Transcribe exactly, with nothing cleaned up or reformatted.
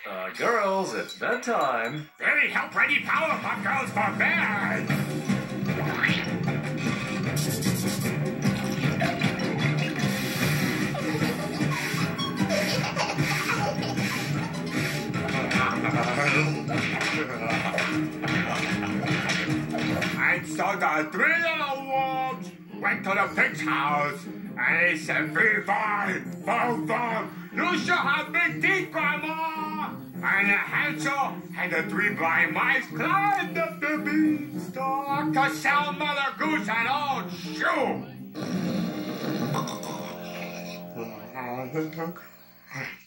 Uh, girls, it's bedtime. Very help ready Powerpuff Girls for bed! And so the three little wolves went to the pig's house, and he said, "Viva, Viva, you shall have big teeth, Grandma!" And Hansel and the three blind mice climbed up the beanstalk to sell Mother Goose an old shoe.